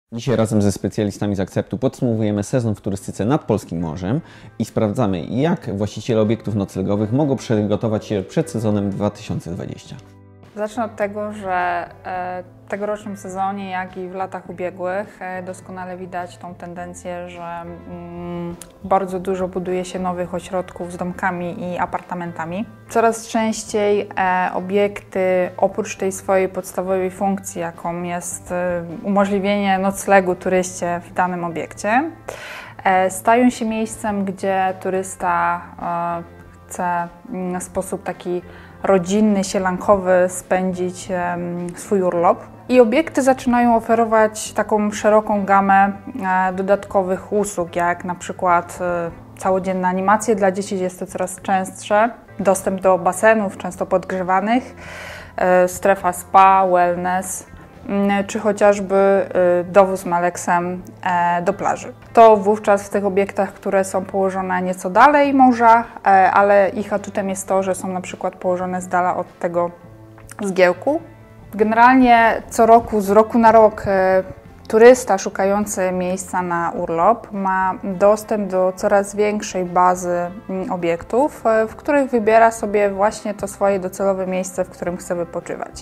Dzisiaj razem ze specjalistami z Akceptu podsumowujemy sezon w turystyce nad Polskim Morzem i sprawdzamy, jak właściciele obiektów noclegowych mogą przygotować się przed sezonem 2020. Zacznę od tego, że w tegorocznym sezonie, jak i w latach ubiegłych, doskonale widać tą tendencję, że bardzo dużo buduje się nowych ośrodków z domkami i apartamentami. Coraz częściej obiekty, oprócz tej swojej podstawowej funkcji, jaką jest umożliwienie noclegu turyście w danym obiekcie, stają się miejscem, gdzie turysta chce w sposób taki rodzinny, sielankowy spędzić swój urlop. I obiekty zaczynają oferować taką szeroką gamę dodatkowych usług, jak na przykład całodzienne animacje dla dzieci, jest to coraz częstsze, dostęp do basenów, często podgrzewanych, strefa spa, wellness, czy chociażby dowóz Maleksem do plaży. To wówczas w tych obiektach, które są położone nieco dalej morza, ale ich atutem jest to, że są na przykład położone z dala od tego zgiełku. Generalnie co roku, z roku na rok, turysta szukający miejsca na urlop ma dostęp do coraz większej bazy obiektów, w których wybiera sobie właśnie to swoje docelowe miejsce, w którym chce wypoczywać.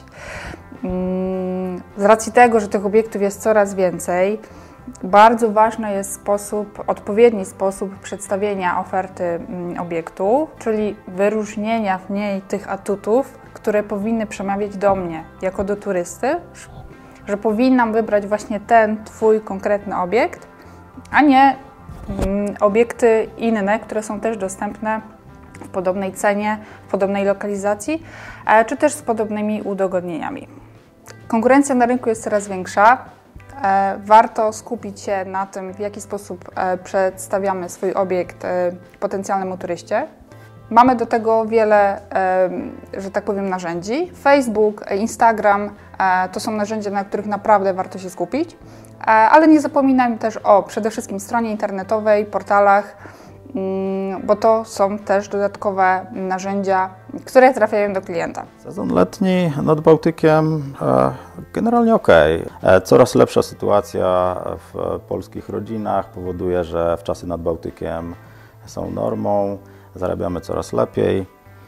Z racji tego, że tych obiektów jest coraz więcej, bardzo ważny jest odpowiedni sposób przedstawienia oferty obiektu, czyli wyróżnienia w niej tych atutów, które powinny przemawiać do mnie jako do turysty, że powinnam wybrać właśnie ten Twój konkretny obiekt, a nie obiekty inne, które są też dostępne w podobnej cenie, w podobnej lokalizacji, czy też z podobnymi udogodnieniami. Konkurencja na rynku jest coraz większa. Warto skupić się na tym, w jaki sposób przedstawiamy swój obiekt potencjalnemu turyście. Mamy do tego wiele, że tak powiem, narzędzi. Facebook, Instagram to są narzędzia, na których naprawdę warto się skupić, ale nie zapominajmy też o przede wszystkim stronie internetowej, portalach, bo to są też dodatkowe narzędzia, które trafiają do klienta. Sezon letni nad Bałtykiem generalnie ok. Coraz lepsza sytuacja w polskich rodzinach powoduje, że wczasy nad Bałtykiem są normą, zarabiamy coraz lepiej.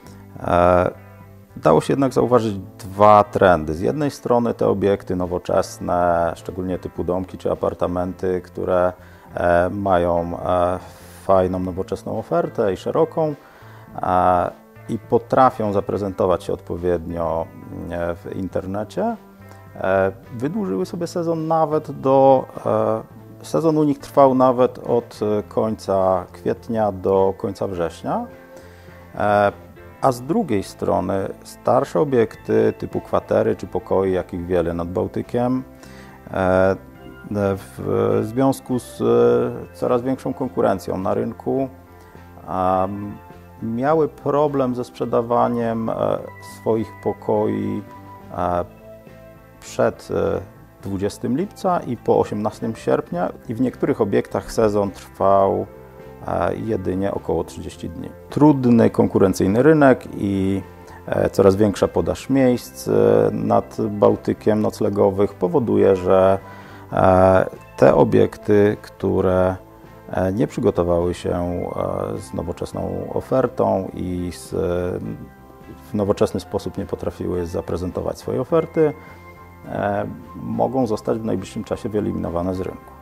Dało się jednak zauważyć dwa trendy. Z jednej strony te obiekty nowoczesne, szczególnie typu domki czy apartamenty, które mają fajną, nowoczesną ofertę i szeroką i potrafią zaprezentować się odpowiednio w internecie. Wydłużyły sobie sezon sezon u nich trwał nawet od końca kwietnia do końca września. A z drugiej strony starsze obiekty typu kwatery czy pokoje, jakich wiele nad Bałtykiem, w związku z coraz większą konkurencją na rynku miały problem ze sprzedawaniem swoich pokoi przed 20 lipca i po 18 sierpnia i w niektórych obiektach sezon trwał jedynie około 30 dni. Trudny, konkurencyjny rynek i coraz większa podaż miejsc nad Bałtykiem noclegowych powoduje, że te obiekty, które nie przygotowały się z nowoczesną ofertą i w nowoczesny sposób nie potrafiły zaprezentować swojej oferty, mogą zostać w najbliższym czasie wyeliminowane z rynku.